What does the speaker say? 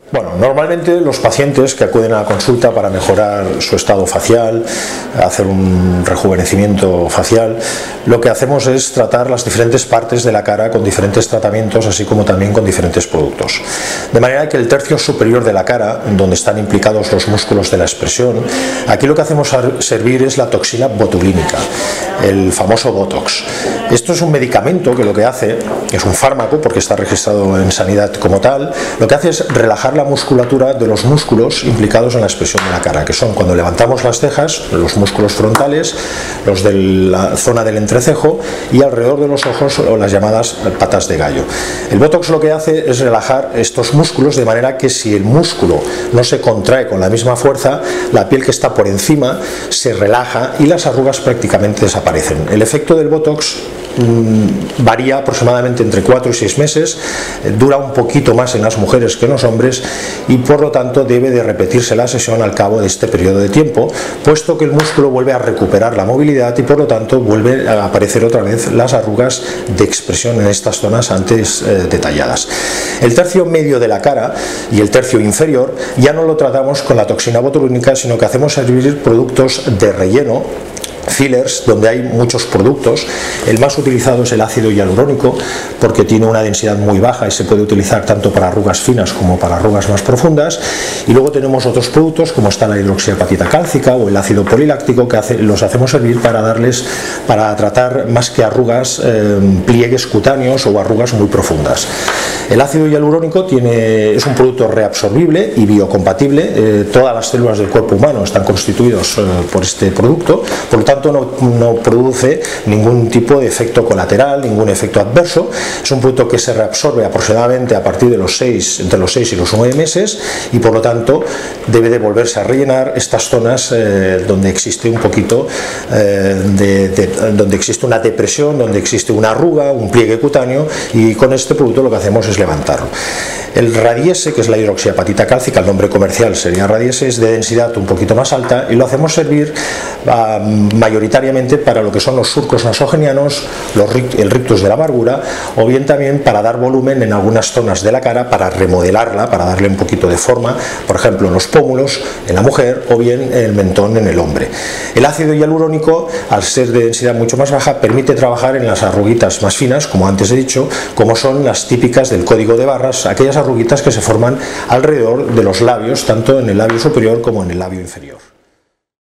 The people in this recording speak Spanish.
Bueno, normalmente los pacientes que acuden a la consulta para mejorar su estado facial, hacer un rejuvenecimiento facial, lo que hacemos es tratar las diferentes partes de la cara con diferentes tratamientos, así como también con diferentes productos. De manera que el tercio superior de la cara, donde están implicados los músculos de la expresión, aquí lo que hacemos servir es la toxina botulínica, el famoso Botox. Esto es un medicamento que lo que hace, es un fármaco porque está registrado en sanidad como tal, lo que hace es relajar la musculatura de los músculos implicados en la expresión de la cara, que son cuando levantamos las cejas, los músculos frontales, los de la zona del entrecejo y alrededor de los ojos o las llamadas patas de gallo. El Botox lo que hace es relajar estos músculos de manera que si el músculo no se contrae con la misma fuerza, la piel que está por encima se relaja y las arrugas prácticamente desaparecen. El efecto del Botox varía aproximadamente entre 4 y 6 meses, dura un poquito más en las mujeres que en los hombres y por lo tanto debe de repetirse la sesión al cabo de este periodo de tiempo, puesto que el músculo vuelve a recuperar la movilidad y por lo tanto vuelve a aparecer otra vez las arrugas de expresión en estas zonas antes detalladas. El tercio medio de la cara y el tercio inferior ya no lo tratamos con la toxina botulínica, sino que hacemos servir productos de relleno, fillers, donde hay muchos productos. El más utilizado es el ácido hialurónico porque tiene una densidad muy baja y se puede utilizar tanto para arrugas finas como para arrugas más profundas, y luego tenemos otros productos como está la hidroxiapatita cálcica o el ácido poliláctico que los hacemos servir para tratar más que arrugas, pliegues cutáneos o arrugas muy profundas. El ácido hialurónico es un producto reabsorbible y biocompatible. Todas las células del cuerpo humano están constituidos por este producto, por lo tanto no produce ningún tipo de efecto colateral, ningún efecto adverso. Es un producto que se reabsorbe aproximadamente a partir de entre los 6 y los 9 meses y por lo tanto debe de volverse a rellenar estas zonas donde existe un poquito donde existe una depresión, donde existe una arruga, un pliegue cutáneo, y con este producto lo que hacemos es levantarlo. El Radiesse, que es la hidroxiapatita cálcica, el nombre comercial sería Radiesse, es de densidad un poquito más alta y lo hacemos servir mayoritariamente para lo que son los surcos nasogenianos, el rictus de la amargura, o bien también para dar volumen en algunas zonas de la cara, para remodelarla, para darle un poquito de forma, por ejemplo en los pómulos en la mujer o bien en el mentón en el hombre. El ácido hialurónico, al ser de densidad mucho más baja, permite trabajar en las arruguitas más finas, como antes he dicho, como son las típicas del código de barras, aquellas arruguitas que se forman alrededor de los labios, tanto en el labio superior como en el labio inferior.